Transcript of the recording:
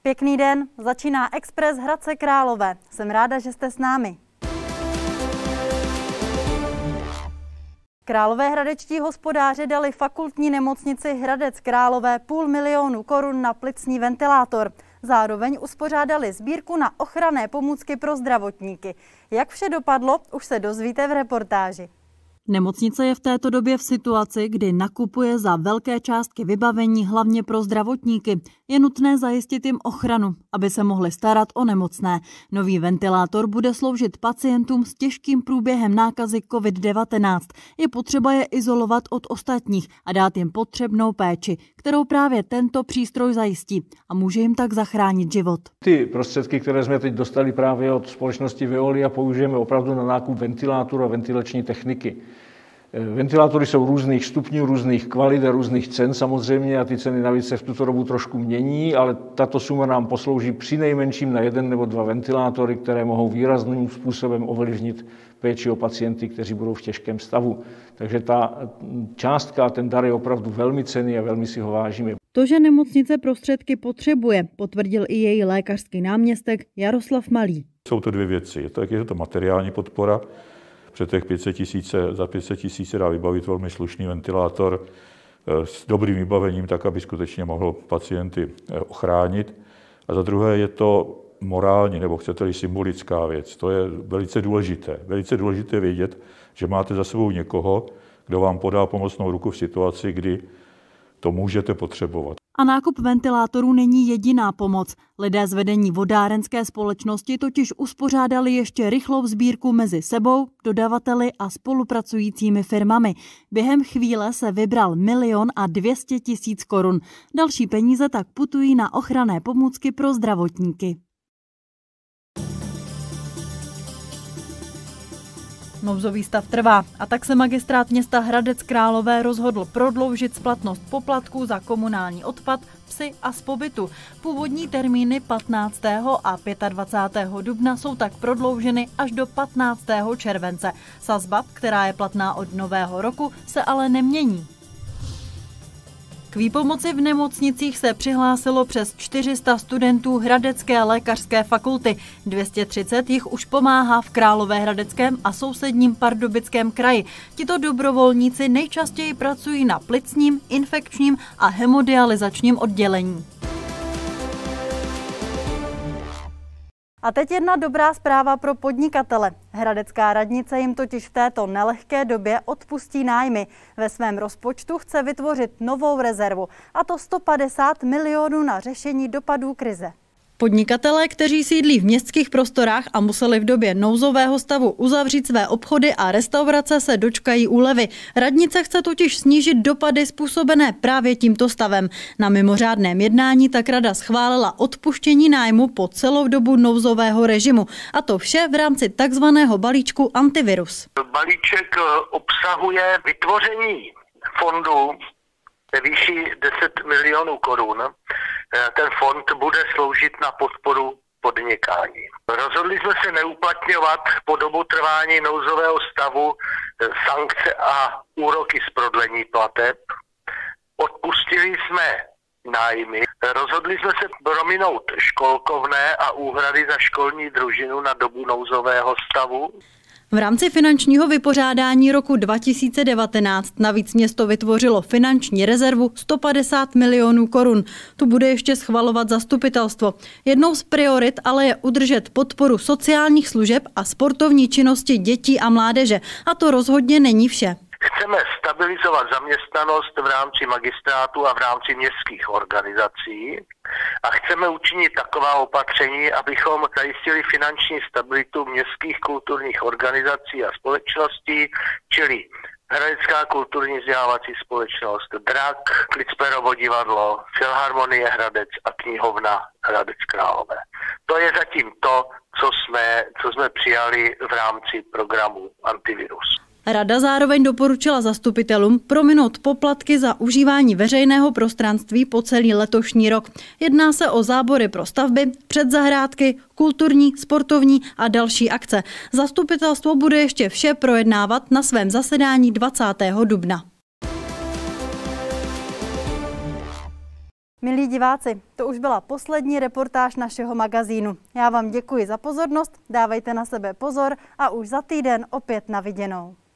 Pěkný den, začíná Express Hradce Králové. Jsem ráda, že jste s námi. Královéhradečtí hospodáři dali fakultní nemocnici Hradec Králové 500 000 korun na plicní ventilátor. Zároveň uspořádali sbírku na ochranné pomůcky pro zdravotníky. Jak vše dopadlo, už se dozvíte v reportáži. Nemocnice je v této době v situaci, kdy nakupuje za velké částky vybavení hlavně pro zdravotníky. Je nutné zajistit jim ochranu, aby se mohli starat o nemocné. Nový ventilátor bude sloužit pacientům s těžkým průběhem nákazy COVID-19. Je potřeba je izolovat od ostatních a dát jim potřebnou péči, kterou právě tento přístroj zajistí a může jim tak zachránit život. Ty prostředky, které jsme teď dostali právě od společnosti Veolia, použijeme opravdu na nákup ventilátorů a ventilační techniky. Ventilátory jsou různých stupňů, různých kvalit a různých cen samozřejmě a ty ceny navíc se v tuto dobu trošku mění, ale tato suma nám poslouží přinejmenším na 1 nebo 2 ventilátory, které mohou výrazným způsobem ovlivnit péči o pacienty, kteří budou v těžkém stavu. Takže ta částka a ten dar je opravdu velmi cenný a velmi si ho vážíme. To, že nemocnice prostředky potřebuje, potvrdil i její lékařský náměstek Jaroslav Malý. Jsou to 2 věci. Je to materiální podpora. Před těch 500 000, za 500 000 se dá vybavit velmi slušný ventilátor s dobrým vybavením, tak aby skutečně mohl pacienty ochránit. A za druhé je to morální, nebo chcete-li symbolická věc. To je velice důležité. Velice důležité vědět, že máte za sebou někoho, kdo vám podá pomocnou ruku v situaci, kdy to můžete potřebovat. A nákup ventilátorů není jediná pomoc. Lidé z vedení vodárenské společnosti totiž uspořádali ještě rychlou sbírku mezi sebou, dodavateli a spolupracujícími firmami. Během chvíle se vybral 1 200 000 korun. Další peníze tak putují na ochranné pomůcky pro zdravotníky. Nouzový stav trvá a tak se magistrát města Hradec Králové rozhodl prodloužit splatnost poplatků za komunální odpad, psy a z pobytu. Původní termíny 15. a 25. dubna jsou tak prodlouženy až do 15. července. Sazba, která je platná od nového roku, se ale nemění. K výpomoci v nemocnicích se přihlásilo přes 400 studentů Hradecké lékařské fakulty. 230 jich už pomáhá v Královéhradeckém a sousedním Pardubickém kraji. Tito dobrovolníci nejčastěji pracují na plicním, infekčním a hemodializačním oddělení. A teď jedna dobrá zpráva pro podnikatele. Hradecká radnice jim totiž v této nelehké době odpustí nájmy. Ve svém rozpočtu chce vytvořit novou rezervu, a to 150 milionů na řešení dopadů krize. Podnikatelé, kteří sídlí v městských prostorách a museli v době nouzového stavu uzavřít své obchody a restaurace, se dočkají úlevy. Radnice chce totiž snížit dopady způsobené právě tímto stavem. Na mimořádném jednání tak rada schválila odpuštění nájmu po celou dobu nouzového režimu. A to vše v rámci takzvaného balíčku Antivirus. Balíček obsahuje vytvoření fondu ve výši 10 milionů korun. Ten fond bude sloužit na podporu podnikání. Rozhodli jsme se neuplatňovat po dobu trvání nouzového stavu sankce a úroky z prodlení plateb. Odpustili jsme nájmy. Rozhodli jsme se prominout školkovné a úhrady za školní družinu na dobu nouzového stavu. V rámci finančního vypořádání roku 2019 navíc město vytvořilo finanční rezervu 150 milionů korun. Tu bude ještě schvalovat zastupitelstvo. Jednou z priorit ale je udržet podporu sociálních služeb a sportovní činnosti dětí a mládeže. A to rozhodně není vše. Chceme stabilizovat zaměstnanost v rámci magistrátu a v rámci městských organizací a chceme učinit taková opatření, abychom zajistili finanční stabilitu městských kulturních organizací a společností, čili Hradecká kulturní vzdělávací společnost, DRAK, Klicperovo divadlo, Filharmonie Hradec a knihovna Hradec Králové. To je zatím to, co jsme přijali v rámci programu Antivirus. Rada zároveň doporučila zastupitelům prominout poplatky za užívání veřejného prostranství po celý letošní rok. Jedná se o zábory pro stavby, předzahrádky, kulturní, sportovní a další akce. Zastupitelstvo bude ještě vše projednávat na svém zasedání 20. dubna. Milí diváci, to už byla poslední reportáž našeho magazínu. Já vám děkuji za pozornost, dávejte na sebe pozor a už za týden opět na viděnou.